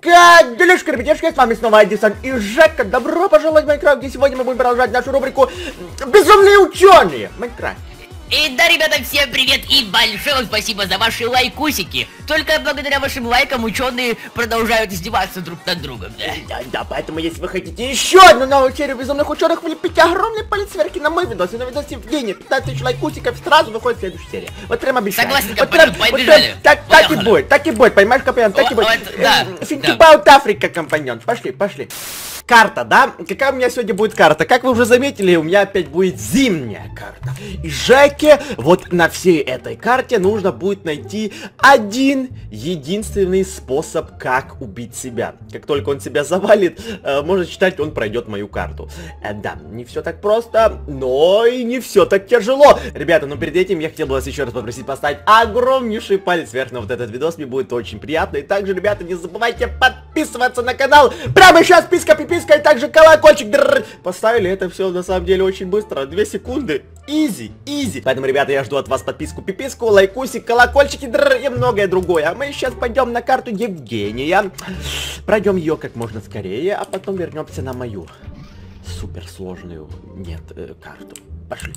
Как делишки, ребятишки, с вами снова Эдисон и Жека. Добро пожаловать в Майнкрафт, где сегодня мы будем продолжать нашу рубрику «Безумные ученые» в Майнкрафте. И да, ребята, всем привет и большое спасибо за ваши лайкусики. Только благодаря вашим лайкам ученые продолжают издеваться друг над другом, да? Да, поэтому если вы хотите еще одну новую серию безумных ученых, влепите огромный палец вверх на мой видос. И на видосе в день 15 тысяч лайкусиков сразу выходит следующая серия. Вот прям обещаю. Согласен, вот компаньон, побежали. Так и будет, понимаешь, компаньон, так и будет. Think about Africa, компаньон. Пошли. Карта, да? Какая у меня сегодня будет карта? Как вы уже заметили, у меня опять будет зимняя карта. И Жеке вот на всей этой карте нужно будет найти один единственный способ, как убить себя. Как только он себя завалит, можно считать, он пройдет мою карту. Да, не все так просто, но и не все так тяжело. Ребята, но перед этим я хотел бы вас еще раз попросить поставить огромнейший палец вверх на вот этот видос, мне будет очень приятно. И также, ребята, не забывайте подписываться на канал. Прямо сейчас писка, и также колокольчик. Поставили это все на самом деле очень быстро, 2 секунды. Изи. Поэтому, ребята, я жду от вас подписку, пиписку, лайкусик, колокольчики и многое другое. А мы сейчас пойдем на карту Евгения. Пройдем ее как можно скорее, а потом вернемся на мою суперсложную, карту. Пошли.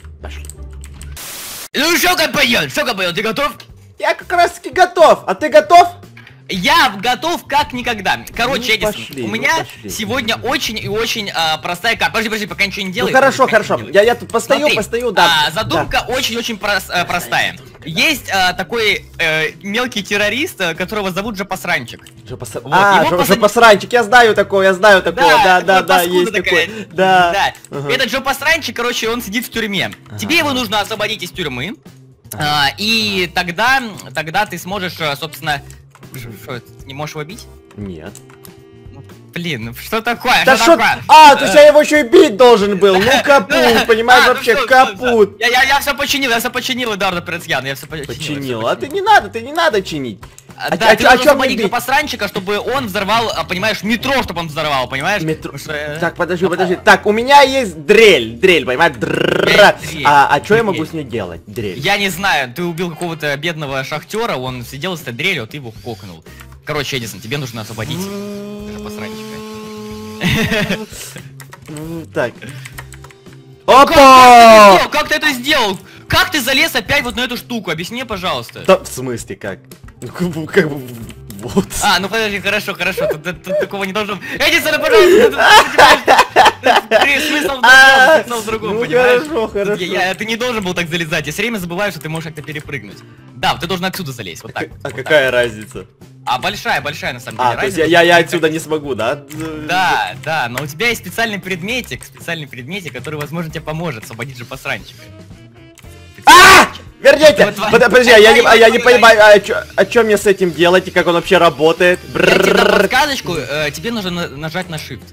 Ну что, компаньон, ты готов? Я как раз таки готов, а ты готов? Я готов как никогда. Короче, Эдисон, у меня сегодня очень и очень простая карта. Подожди, пока ничего не делай. Ну хорошо. Я тут постою, да. Задумка очень-очень простая. Есть такой мелкий террорист, которого зовут Жопосранчик. Жопосранчик, я знаю такого. Да, есть такой. Да. Этот Жопосранчик, короче, он сидит в тюрьме. Тебе его нужно освободить из тюрьмы. И тогда ты сможешь, собственно... Что, ты не можешь его бить? Нет. Блин, что такое? Да что? То есть я его еще и бить должен был. Ну капут, понимаешь, вообще капут. Я все починил, Эдуарда Прецьян, я все починил. А ты не надо чинить. Да, ты должен освободить Жопосранчика, чтобы он взорвал, понимаешь, метро, чтобы он взорвал, понимаешь? Так, подожди. Так, у меня есть дрель, понимаешь? А что я могу с ней делать? Дрель. Я не знаю, ты убил какого-то бедного шахтера, он сидел с этой дрелью, а ты его кокнул. Короче, Эдисон, тебе нужно освободить Жопосранчика. Так. Опа! Как ты это сделал? Как ты залез опять вот на эту штуку? Объясни мне, пожалуйста. Да, в смысле как? Ну, как бы, вот. Ну подожди, хорошо. Тут такого не должно... Эдисон, пожалуйста! Смысл в другом, понимаешь? Хорошо. Ты не должен был так залезать. Я все время забываю, что ты можешь как-то перепрыгнуть. Да, ты должен отсюда залезть, вот так. А какая разница? Большая на самом деле разница. То есть я отсюда не смогу, да? Да, но у тебя есть специальный предметик, который, возможно, тебе поможет освободить Жопосранчика. Верните! Подожди, я не понимаю, а что мне с этим делать и как он вообще работает? Я тебе дам подсказочку, тебе нужно нажать на Shift.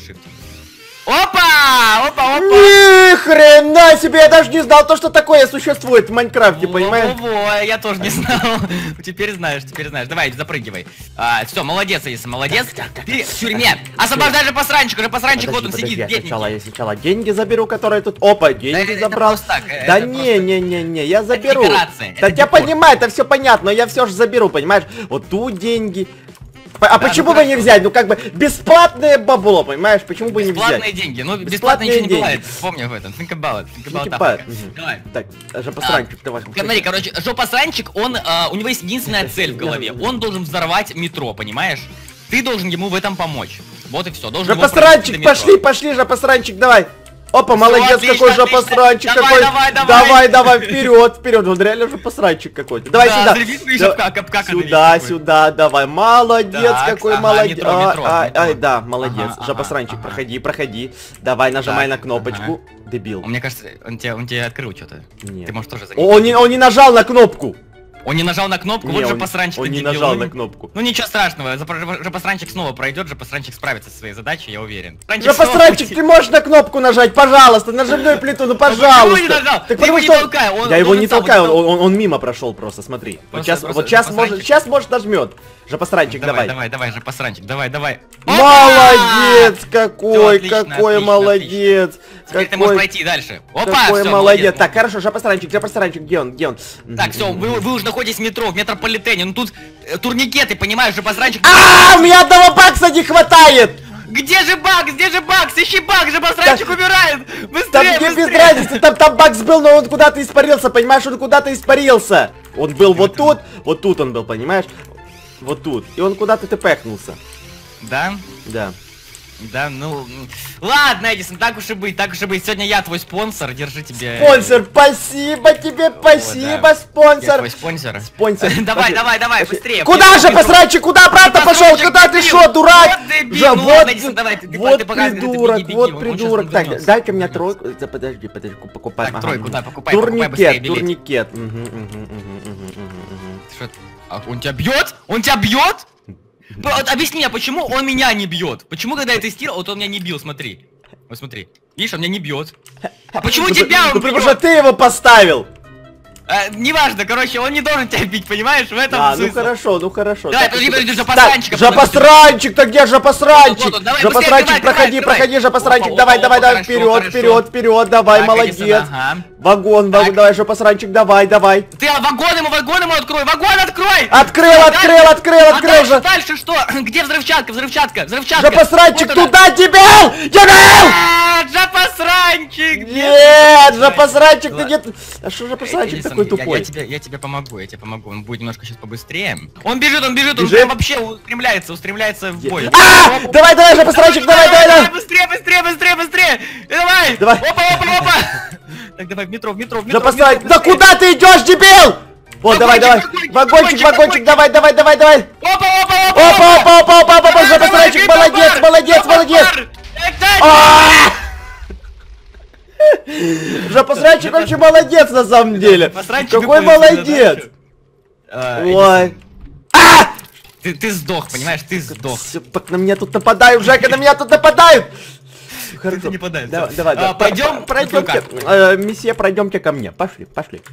Опа! Ни хрена себе, я даже не знал, что такое существует в Майнкрафте, понимаешь? Я тоже не знал. Теперь знаешь. Давай, запрыгивай. Все, молодец, Эдисон, молодец. Ты в тюрьме. Освобождай Жопосранчика. Жопосранчик, вот он сидит. Я сначала деньги заберу, которые тут... Опа, деньги забрал. Да не, я заберу. Да я понимаю, это все понятно, но я все же заберу, понимаешь? Вот тут деньги. А почему бы не взять? Ну как бы бесплатное бабло, понимаешь? Почему бы не взять? Бесплатные деньги. Ну бесплатно ничего не бывает. Помни об этом. Think about it. Давай. Так, Жопосранчик, давай. Смотри, короче, Жопосранчик, у него есть единственная цель в голове. Он должен взорвать метро, понимаешь? Ты должен ему в этом помочь. Вот и все. Жопосранчик, пошли, Жопосранчик, давай. Опа, молодец, какой Жопосранчик какой. Давай, вперед, он реально Жопосранчик какой-то. Давай сюда, давай, молодец, какой молодец. Да, молодец, Жопосранчик, проходи. Давай, нажимай на кнопочку. Дебил. Мне кажется, он тебе открыл что-то. Нет. Ты можешь тоже заметить. Он не нажал на кнопку. Он не нажал на кнопку, вот Жопосранчик. Он не нажал на кнопку. Ну ничего страшного, Жопосранчик снова пройдет, Жопосранчик справится со своей задачей, я уверен. Жопосранчик, ты можешь на кнопку нажать, пожалуйста, нажимную плиту, ну пожалуйста. Ты его не толкай, я его не толкаю, он мимо прошел просто, смотри. Вот сейчас может нажмет. Жопосранчик, давай. Давай, Жопосранчик, давай. Молодец какой молодец. Теперь ты можешь пройти дальше. Опа, какой молодец. Так, хорошо, Жопосранчик, где он? Так, все, вы уже находитесь в метро, в метрополитене. Ну тут турникеты, понимаешь, Жопосранчик. У меня одного не хватает! Где же Бакс? Где же Бакс? Ищи Бакс же, посранчик умирает! Быстрее, Там мне без быстрее! разницы, там Бакс был, но он куда-то испарился, понимаешь? Он куда-то испарился. Он был вот тут он был, понимаешь? Вот тут. И он куда-то тпхнулся. Да? Да. Да, ну... Ладно, Эдисон, так уж и быть, так уж и быть. Сегодня я твой спонсор, держи тебе... Спонсор, спасибо тебе, спасибо, да. Я спонсор. твой спонсор. Спонсор. Давай, быстрее. Куда же, посрачи, куда обратно пошел? Куда ты шо, дурак? Вот дебил, Жа, ну вот, ладно, Эдисон, давай, ты вот показывай, придурок, беги, вот он придурок. сейчас Так, вернется. дай-ка мне тройку. Подожди, покупай. Так, тройку, да, покупай быстрее билет. Турникет. Что? А он тебя бьет? Он тебя бьет? Вот объясни мне, почему он меня не бьет? Почему, когда я тестировал, вот он меня не бил, смотри. Вот смотри. Видишь, он меня не бьет. А почему тебя он Ну потому бьет? что ты его поставил. Неважно, короче, он не должен тебя бить, понимаешь? В этом А, ну смысл. хорошо. Давай, подожди, жопосранчика. Жопосранчик-то где жопосранчик? Вот он, давай, Жопосранчик, быстрее, проходи, жопосранчик, Опа, давай, хорошо, вперед, давай, Так, молодец. Эдисон, ага. Вагон, Так. давай, жопосранчик, давай. Ты вагон ему открой, вагон открой! Открыл же. Дальше что? Где взрывчатка? Жопосранчик, Вот она. туда, дебил! Жопосранчик! Нет, жопосранчик, ты нет. А что жопосранчик Эдисон, такой тупой? Я тебе помогу. Он будет немножко сейчас побыстрее. Он бежит, он Бежит? прям вообще устремляется в бой. Давай, жопосранчик, давай. Быстрее! Давай! Давай. Опа! Так, давай, в метро. Жопосранчик, да куда ты идешь, дебил? Вот, давай. Вагончик, давай. Опа, жопосранчик, молодец. Жопосранчик вообще молодец на самом деле. Какой молодец. Ой. Ты сдох, понимаешь? Ты сдох. Всё, так на меня тут нападают, Жека, на меня тут нападают. Ты не подай. Давай. Пойдем. Пройдемте. Месье, пройдемте ко мне. Пошли.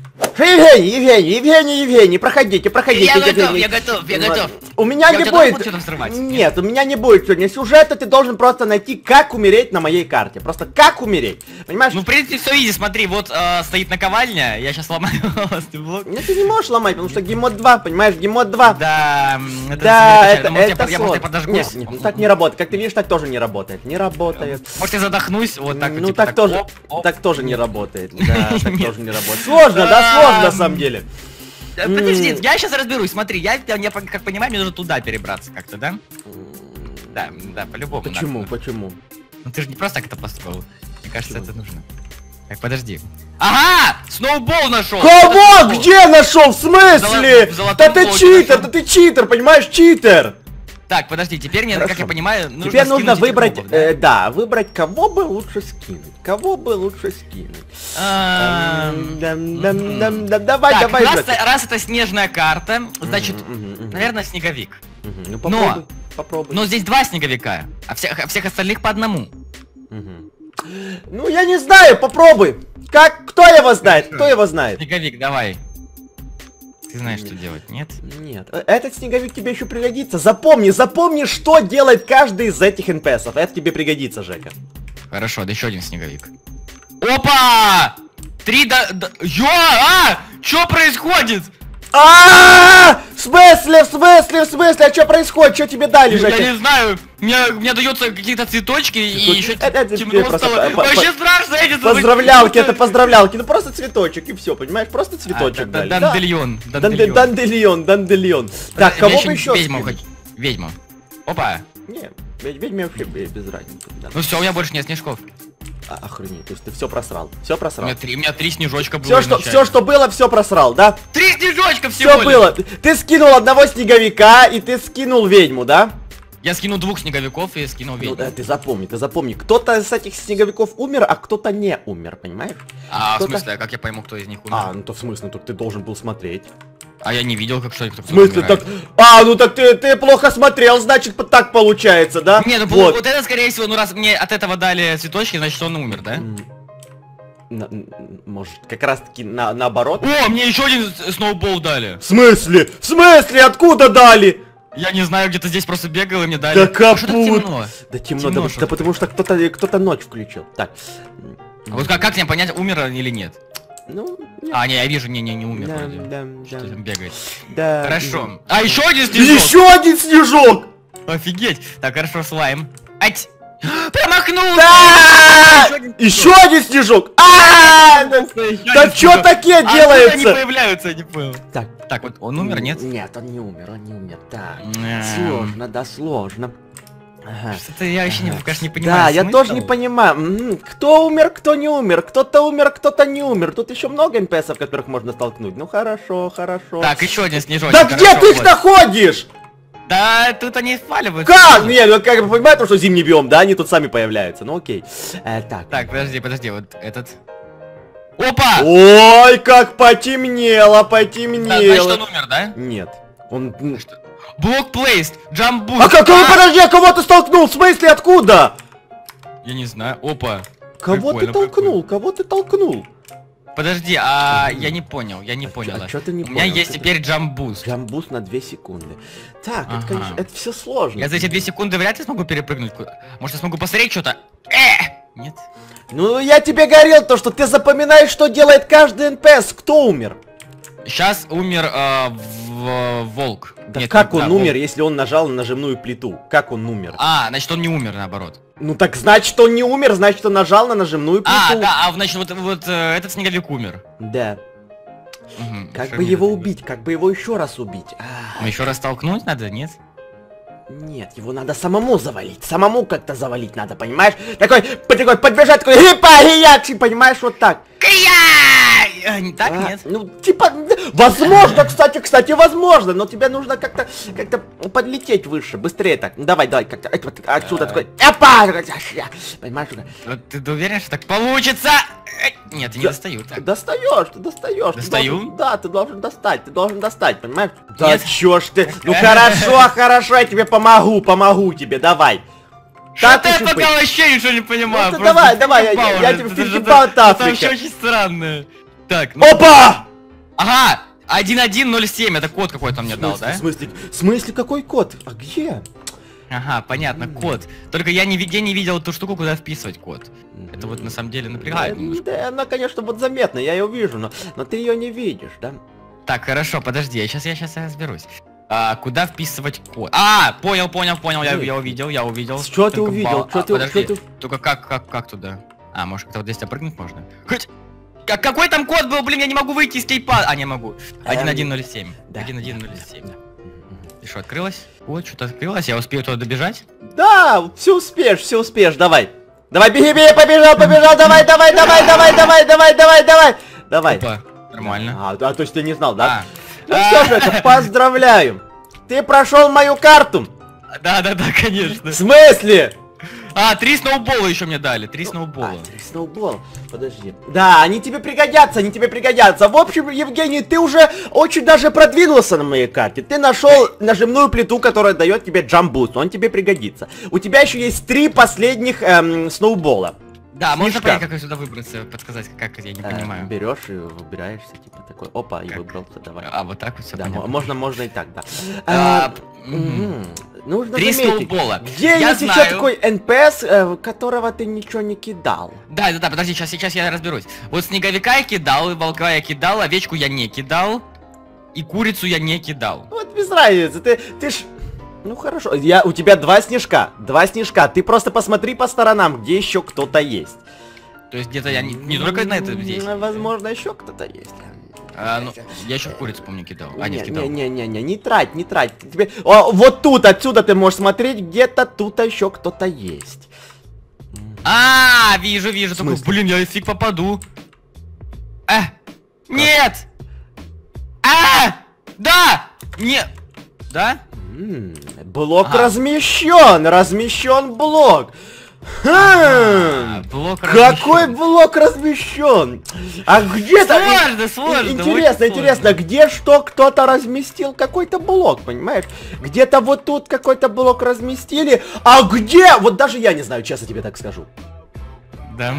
Евгений, проходите. Я готов. У меня не будет. Нет, у меня не будет сегодня сюжета. Ты должен просто найти, как умереть на моей карте. Просто как умереть. Понимаешь? Ну, в принципе, все изи. Смотри, вот стоит наковальня. Я сейчас ломаю блок. Нет, ты не можешь ломать, потому что геймод 2, понимаешь, геймод 2. Да, это я сложно. подожгусь. Нет, так не работает. Как ты видишь, так тоже не работает. Может, я задохнусь, вот так. Ну типа, так тоже, оп. так тоже не работает. Да, так тоже не работает. Сложно, да, сложно на самом деле. Подожди, я сейчас разберусь. Смотри, я как понимаю, мне нужно туда перебраться как-то, да? Да, по-любому. Почему? Ну ты же не просто так это построил. Мне кажется, это нужно. Так, подожди. Ага! Сноубол нашел! Кого? Где нашел? В смысле? В золотом Да ты блоке читер, понимаешь, читер! Так, подожди, теперь мне, как я понимаю, Теперь нужно скинуть выбрать, игроков, да? выбрать, кого бы лучше скинуть. Давай, Так, Жека. раз это снежная карта, значит, наверное, снеговик. Ну попробуй. Но здесь два снеговика, а всех остальных по одному. Ну я не знаю, попробуй. Кто его знает? Снеговик, давай. Ты знаешь, что делать, нет? Нет, этот снеговик тебе еще пригодится. Запомни, что делает каждый из этих НПСов. Это тебе пригодится, Жека. Хорошо, да еще один снеговик. Опа! Что происходит? В смысле? А что происходит? Что тебе дали, Жека? Я не знаю. Мне даются какие-то цветочки и еще Это темно просто стало. Вообще страшно, эти поздравлялки, это поздравлялки. Ну просто цветочек и все, понимаешь? Просто цветочек дали. Дандельон. Дандельон. Так, кого бы еще? Ведьма. Опа. Не, ведьме вообще без разницы. Ну все, у меня больше нет снежков. Охренеть, то есть ты все просрал. Все У просрал. меня три снежочка было. Все, что было, все просрал, да? 3 снежочка всего. Все было. Ты скинул одного снеговика и ты скинул ведьму, да? Я скинул 2 снеговиков и скинул ведьму. Ну да, ты запомни. Кто-то из этих снеговиков умер, а кто-то не умер, понимаешь? В смысле, как я пойму, кто из них умер? Ну то в смысле, тут ты должен был смотреть. А я не видел, как что-то. В смысле, так... ну так ты плохо смотрел, значит, так получается, да? Не, ну вот это, скорее всего, ну раз мне от этого дали цветочки, значит, он умер, да? Может, как раз таки наоборот? О, мне еще один сноубол дали. В смысле? Откуда дали? Я не знаю, где-то здесь просто бегал и мне дали. Да капут! Темно. Да темно, да потому что кто-то ночь включил. Так. А вот как мне понять, умер или нет? Ну, нет. Не, я вижу, не умер вроде. Да. Что там бегает. Да. Хорошо. Еще один снежок! Еще один снежок! Офигеть. Так, хорошо, слайм. Ать! Промахнулся! Да! Еще один снежок! Да что такие Они делается? появляются, я не понял. Так, вот он умер, нет? Нет, он не умер, он не умер. Так, Эм. сложно, да, сложно. Ага. Что-то я вообще не, конечно, не понимаю. Да, я смысл. тоже не понимаю, кто умер, кто не умер, кто-то умер, кто-то не умер. Тут еще много НПСов, которых можно столкнуть. Ну хорошо, хорошо. Так, еще один снежочек. Да где ты их находишь? Да, тут они сваливаются. Как? Не, ну как бы понимаете, что зимний биом, да, они тут сами появляются. Ну окей. Так. Так, подожди, вот этот. Опа! Ой, как потемнело, Да, значит, потемнело. он умер, да? Нет. Он... Блок плейст, джамп буст. А как, подожди, а кого ты столкнул? В смысле, откуда? Я не знаю. Опа. Кого ты Прикольно, толкнул? Кого ты толкнул? Подожди, я не понял, я не понял. А чё ты не У меня понял? есть теперь джамп буст. Джамбус на 2 секунды. Так, это, Ага. конечно, это все сложно. Я за эти 2 секунды вряд ли смогу перепрыгнуть куда. Может, я смогу посмотреть что-то? Нет? Ну, я тебе говорил то, что ты запоминаешь, что делает каждый НПС. Кто умер? Сейчас умер волк. Да Нет, как он да, умер, волк. если он нажал на нажимную плиту? Как он умер? Значит он не умер, наоборот. Ну так значит он не умер, значит он нажал на нажимную плиту. Да, значит вот этот снеговик умер. Да. Мгм, Как что бы мне его надо убить? Как бы его еще раз убить? Ну еще раз толкнуть надо, нет? Нет, его надо самому завалить. Самому как-то завалить надо, понимаешь? Такой подбежать, такой хипа, понимаешь, вот так. Не так, нет? Ну, типа, возможно, кстати, возможно, но тебе нужно как-то подлететь выше, быстрее так. Ну, давай, как-то отсюда такой, понимаешь? Вот ты уверен, что так получится? Нет, я не достаю. Так. Ты достаешь. Достаю? Ты должен достать, понимаешь? Да Нет. чё ж ты, ну хорошо, я тебе помогу тебе, давай. Что-то я уж и быть. пока вообще ничего не понимаю. Ну, ты просто давай, Fifty я Power, тебе это 50 же- Power это Африка. вообще очень странно. Так, ну... Опа! Ага, 1107, это код какой-то мне дал, да? В смысле, какой код? А где? Ага, понятно, код. Только я нигде не видел эту штуку, куда вписывать код. Это вот на самом деле напрягает немножко. Да, она, конечно, вот заметна, я ее вижу, но ты ее не видишь, да? Так, хорошо, подожди, я сейчас разберусь. Куда вписывать код? Понял, я увидел. Что ты Только увидел? подожди, Что ты- только как туда? Может, как-то вот здесь прыгнуть можно? Хоть... Какой там код был, блин, я не могу выйти из кейпа. Не могу. 1107. Да. 1107. И что, открылось? Вот, что-то открылось, я успею туда добежать? Да, все успеешь, давай. Давай, беги, побежал, давай. Давай. Опа, нормально. То есть ты не знал, да? Ну все же, это поздравляю. Ты прошел мою карту. Да, конечно. В смысле? 3 сноубола еще мне дали, 3 сноубола. 3 сноубола. Подожди. Да, они тебе пригодятся. В общем, Евгений, ты уже очень даже продвинулся на моей карте. Ты нашел нажимную плиту, которая дает тебе джамбуст. Он тебе пригодится. У тебя еще есть 3 последних сноубола. Да, можно Снежка. понять, как сюда выбраться, подсказать, как я не понимаю. Берешь и выбираешься, типа такой. Опа, и выбрался, давай. Вот так вот все Да, понятно. можно и так, да. Мгм. Нужно 3 заметить, сноубола. где Я есть еще знаю. такой НПС, которого ты ничего не кидал. Да, подожди, сейчас я разберусь. Вот снеговика я кидал, и волка я кидал, овечку я не кидал, и курицу я не кидал. Вот без разницы, ты ж... Ну хорошо, у тебя 2 снежка, ты просто посмотри по сторонам, где еще кто-то есть. То есть где-то я не только на это здесь. Возможно, еще кто-то есть. Ну, я еще курицу, помню, кидал. Не кидал. Не трать. Тебе... вот тут, отсюда ты можешь смотреть, где-то тут еще кто-то есть. Вижу, такой, блин, я фиг попаду. Нет! Да! Нет! Да? Блок Ага. размещен блок. Блок Какой блок размещен? А где-то... Сложно. Интересно, где что кто-то разместил какой-то блок, понимаешь? Где-то вот тут какой-то блок разместили, а где? Вот даже я не знаю, честно тебе так скажу. Да.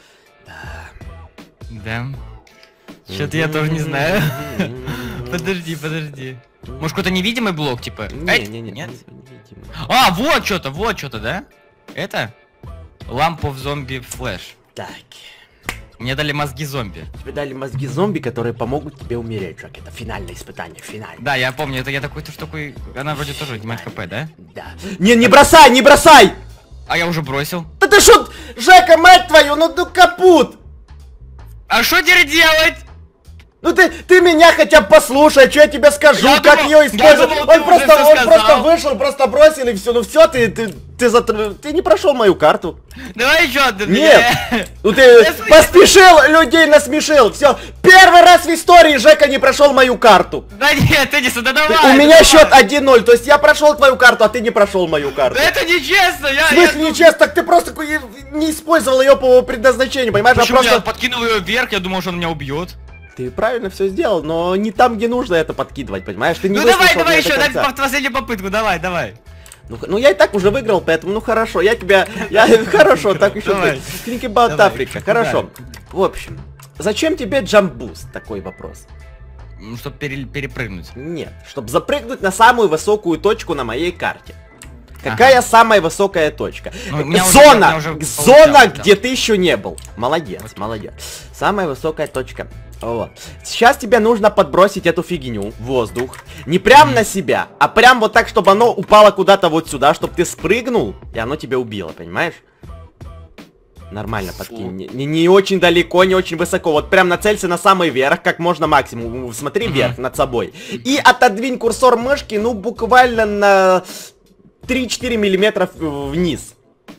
Что-то я тоже не знаю. Подожди. Может, какой-то невидимый блок, типа? Нет? Вот что-то, да? Это? Lamp of Zombie Flash. Так. Мне дали мозги зомби. Тебе дали мозги зомби, которые помогут тебе умереть, Джек. Это финальное испытание, финальное. Да, я помню, это я такой тоже такой. Она вроде тоже отнимает хп, да? Да. Не бросай, не бросай! А я уже бросил. Да ты шо, Жека, мать твою, ну капут! А что теперь делать? Ну ты меня хотя бы послушай, что я тебе скажу, Я как думал, ее использовать. я думал, Он ты просто, уже всё сказал. вышел, просто бросил и все. Ну все, ты не прошел мою карту. Давай еще ты. Нет, ну ты поспешил, людей насмешил. Все, первый раз в истории Жека не прошел мою карту. Да нет, Эдисон, да давай. У меня счет 1-0, то есть я прошел твою карту, а ты не прошел мою карту. Да это нечестно, В смысле нечестно? Так ты просто не использовал ее по предназначению, понимаешь? Почему просто... я подкинул ее вверх, я думал, что он меня убьет. Ты правильно все сделал, но не там, где нужно это подкидывать, понимаешь? Ты не Ну давай выслушал меня еще, до дай конца. последнюю попытку, давай. Ну я и так уже выиграл, поэтому ну хорошо, хорошо, так еще Давай. быть. Think about Давай. Africa, хорошо. В общем, зачем тебе джамбуст? Такой вопрос. Чтобы перепрыгнуть. Нет, чтобы запрыгнуть на самую высокую точку на моей карте. Какая самая высокая точка? Ну, у меня Зона! уже Зона, получалось, где ты еще не был. Молодец, молодец. Самая высокая точка. Вот. Сейчас тебе нужно подбросить эту фигню в воздух. Не прям на себя, а прям вот так, чтобы оно упало куда-то вот сюда, чтобы ты спрыгнул, и оно тебя убило, понимаешь? Нормально подкинь. Не очень далеко, не очень высоко. Вот прям нацелься на самый верх, как можно максимум. Смотри вверх над собой. И отодвинь курсор мышки, ну, буквально на 3-4 миллиметра вниз.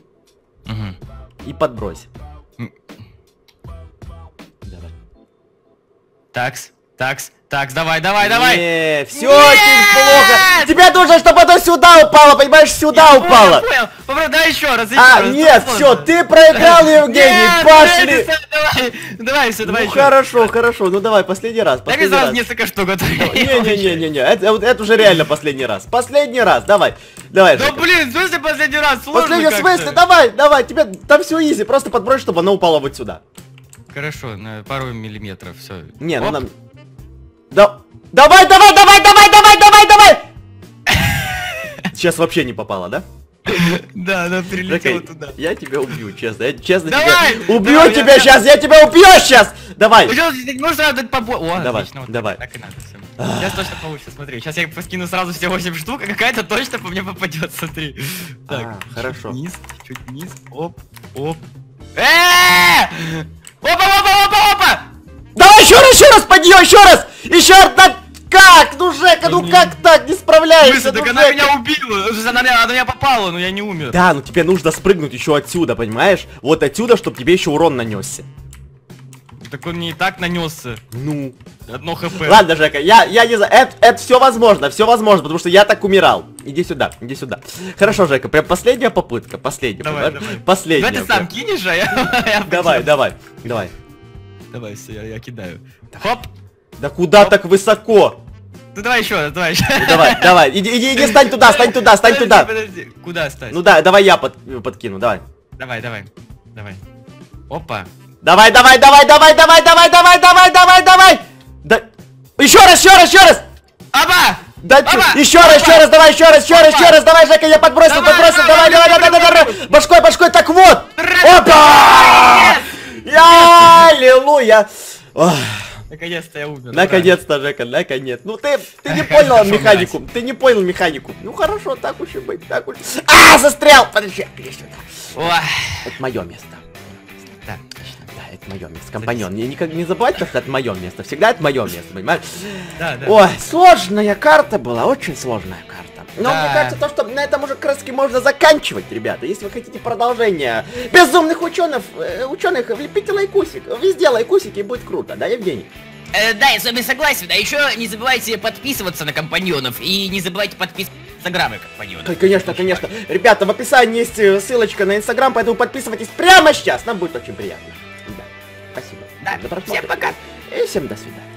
И подбрось. Такс, давай. Не, все очень плохо. Тебе нужно, чтобы оно сюда упало, понимаешь, сюда упало. Понял. Попробуй, давай еще раз. Нет, все, ты проиграл, Евгений, пошли. Давай, все, давай Ну еще. хорошо, ну давай, последний раз, Дай последний мне сразу раз. несколько штук. Не, это уже реально последний раз. Последний раз, давай, Да Жека. блин, в смысле последний раз? Сложно Последний, в как-то. смысле, давай, тебе там все изи, просто подбрось, чтобы оно упало вот сюда. Хорошо, на пару миллиметров, все. Не, ну Оп. нам... Давай! Сейчас вообще не попало, да? Да, она прилетела Жека, туда. я тебя убью, честно, я честно Давай! тебя убью Давай, тебя сейчас, я тебя убью сейчас! Давай! Можно сразу дать побольше. О, Давай, отлично, вот давай. Так и надо, всё. Сейчас точно получится, смотри. Сейчас я поскину сразу все 8 штук, а какая-то точно по мне попадет, смотри. Так, хорошо. чуть вниз, оп. Опа! Давай еще раз, подъем, еще раз! Еще раз! Да как? Ну, Жека, ну как так? Не справляешься, Так ну, она Жека. меня убила, она меня попала, но я не умер. Да, ну тебе нужно спрыгнуть еще отсюда, понимаешь? Вот отсюда, чтобы тебе еще урон нанесся. Так он не и так нанесся. Ну. Одно хп. Ладно, Жека, я не знаю, это все возможно, потому что я так умирал. Иди сюда. Хорошо, Жека, прям последняя попытка, последняя. Давай. Последняя. Ну ты сам кинешь, а я... Давай. Давай, все, я кидаю. Хоп! Да куда так высоко? Ну давай еще. Ну, давай, иди, стань туда. Подожди, куда стать? Ну да, давай я подкину, давай. Давай. Опа. Давай. Да. Еще раз. Опа! Да, Опа! еще раз, давай, давай, Жека, я подбросил, давай. Башкой, так вот. Опа! Аллилуйя. Ох. Наконец-то я умер. Наконец-то, Жека, наконец. Ну ты не понял механику. Ну хорошо, так уж и быть, застрял! Подожди, иди сюда. Это мое место. Да, Да, это мое место. Компаньон, не забывай, что это мое место. Всегда это мое место, понимаешь? Да. Ой, сложная карта была, очень сложная карта. Но Да. мне кажется, что на этом уже краски можно заканчивать, ребята. Если вы хотите продолжение безумных ученых, влепите лайкусик. Везде лайкусики, и будет круто, да, Евгений? Да, я с вами согласен. А еще не забывайте подписываться на компаньонов и не забывайте подписываться на инстаграмы компаньонов. Конечно. Ребята, в описании есть ссылочка на инстаграм, поэтому подписывайтесь прямо сейчас. Нам будет очень приятно. Да, спасибо. Да, За просмотр. всем пока. И всем до свидания.